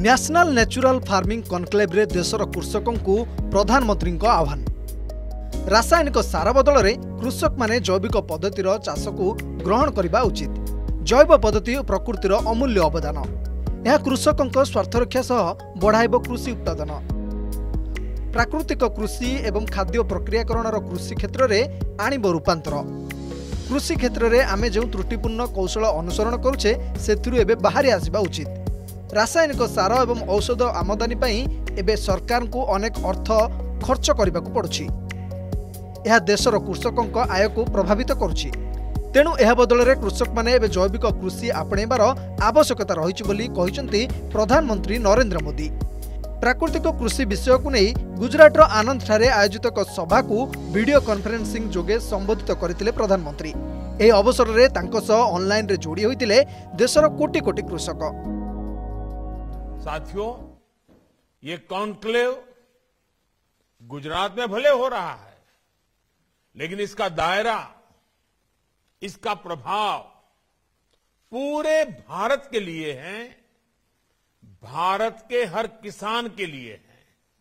National natural farming conclave रे देशर कृषकों को प्रधानमंत्री आह्वान। रासायनिक सार बदल में कृषक माने जैविक पद्धतिर चाष को ग्रहण करने उचित। जैव पद्धति प्रकृतिर अमूल्य अवदान। यह कृषकों स्वार्थरक्षा सह बढ़ाइब कृषि उत्पादन। प्राकृतिक कृषि एवं खाद्य प्रक्रियाकरण कृषि क्षेत्र में आणिब रूपांतर। कृषि क्षेत्र में आमे जो त्रुटिपूर्ण कौशल अनुसरण करुचे सेथिरु एबे बाहरी आसिबा उचित। रासायनिक सार एवं औषध आमदानी पई एबे सरकार को अनेक अर्थ खर्च करने को पड़ुछि। यह देशर कृषकों आय को प्रभावित करुछि। तेणु यह बदल में कृषक माने एबे जैविक कृषि आपणेबार आवश्यकता रहिछि बोली कहिसंती प्रधानमंत्री नरेंद्र मोदी। प्राकृतिक कृषि विषय को नहीं गुजरातर आनंद ठारे आयोजित एक सभा को वीडियो कॉन्फ्रेंसिंग जोगे संबोधित करथिले प्रधानमंत्री। एही अवसर में तांको सह ऑनलाइन रे जोड़ी होइतिले देशर कोटी कोटी कृषक। साथियों, ये कॉन्क्लेव गुजरात में भले हो रहा है, लेकिन इसका दायरा, इसका प्रभाव पूरे भारत के लिए है। भारत के हर किसान के लिए है।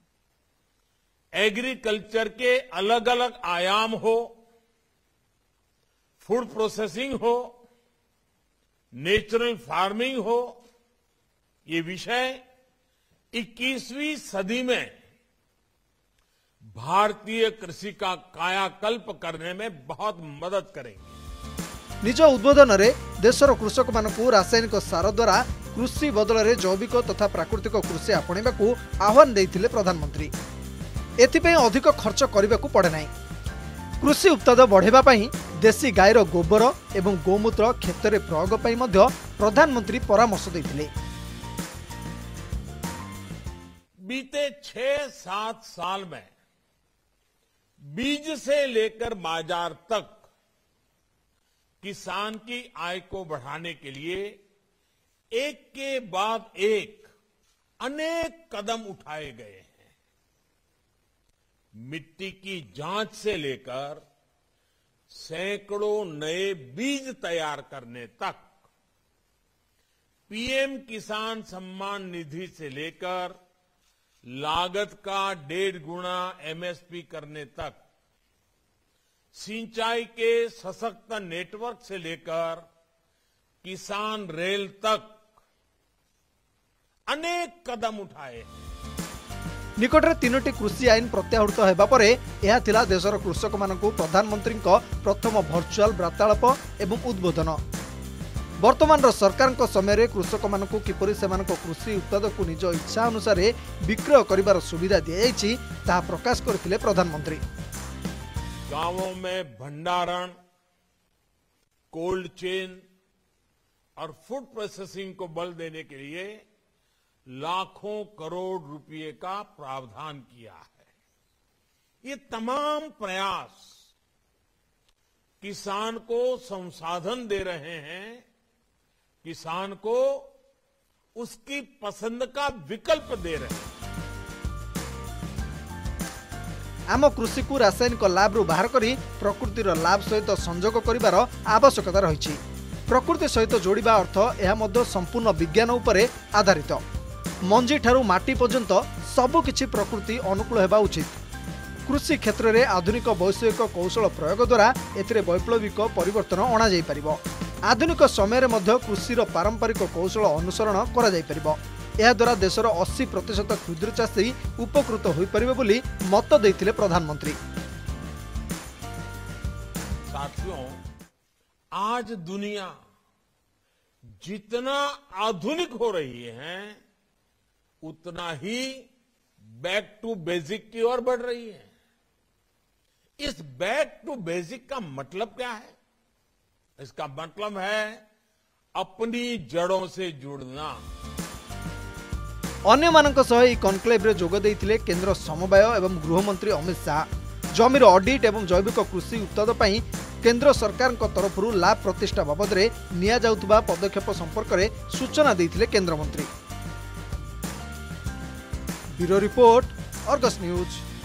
एग्रीकल्चर के अलग अलग आयाम हो, फूड प्रोसेसिंग हो, नेचुरल फार्मिंग हो, ये विषय 21वीं सदी में भारतीय कृषि का कायाकल्प करने में बहुत मदद करेंगे। निज उद्बोधन रे देशर कृषक मानकु रासायनिक सार द्वारा कृषि बदल में जैविक तथा प्राकृतिक कृषि आपणा को आह्वान देइथिले प्रधानमंत्री। एथिपई अधिक खर्च करने को पड़े नहीं। कृषि उत्पादन बढ़ेबा पई देशी गायर गोबर एवं गोमूत्र क्षेत्र में प्रयोग पई मध्य प्रधानमंत्री परामर्श देइथिले। बीते 6-7 साल में बीज से लेकर बाजार तक किसान की आय को बढ़ाने के लिए एक के बाद एक अनेक कदम उठाए गए हैं। मिट्टी की जांच से लेकर सैकड़ों नए बीज तैयार करने तक, पीएम किसान सम्मान निधि से लेकर लागत का 1.5 गुना एमएसपी करने तक, सिंचाई के सशक्त नेटवर्क से लेकर किसान रेल तक अनेक कदम उठाए। निकट में 3टी कृषि आईन प्रत्याहृत होगा पर यह थिला देशर कृषक मानकु प्रधानमंत्री प्रथम भर्चुआल वार्तालाप एवं उद्बोधन। वर्तमान सरकार समय कृषक मानकु किपरि सेमानक कृषि उत्पाद को निज इच्छा अनुसार विक्रय करिवार सुविधा दी जाइछि ताहा प्रकाश करथिले प्रधानमंत्री। गांवों में भंडारण, कोल्ड चेन और फूड प्रोसेसिंग को बल देने के लिए लाखों करोड़ रुपए का प्रावधान किया है। ये तमाम प्रयास किसान को संसाधन दे रहे हैं, किसान को उसकी पसंद का विकल्प दे रहे हैं। आम कृषि को रासायनिक लाभ रु बाहर करी प्रकृतिर लाभ सहित संजोग करिवार आवश्यकता रही। प्रकृति सहित जोड़िबा अर्थ यह मध्य संपूर्ण विज्ञान उपरे आधारित। मंजी ठारू माटी पर्यंत सबकिछि प्रकृति अनुकूल हेबा उचित। कृषि क्षेत्र में आधुनिक वैषयिक कौशल प्रयोग द्वारा एथिरे वैप्लविक परिवर्तन अणा जाई परिबो। आधुनिक समय मध्य कृषिर पारंपरिक कौशल अनुसरण करा जाई परिबो। यह द्वारा देशर 80% क्षुद्र चाषी उपकृत होई परिबे बोली मत देइथिले प्रधानमंत्री। साथियों, आज दुनिया जितना आधुनिक हो रही है, उतना ही बैक टू बेसिक की ओर बढ़ रही है। इस बैक टू बेसिक का मतलब क्या है? इसका मतलब है अपनी जड़ों से जुड़ना। अन्य मानक सह ई कॉन्क्लेव रे जोग देइथिले केंद्र समवाय एवं गृहमंत्री अमित शाह। जमीर ऑडिट एवं जैविक कृषि उत्पाद पई केंद्र सरकार तरफ लाभ प्रतिष्ठा बाबद रे निया जाउतबा पदक्षेप संपर्क में सूचना देइथिले केंद्र मंत्री। Bureau report, Argus news.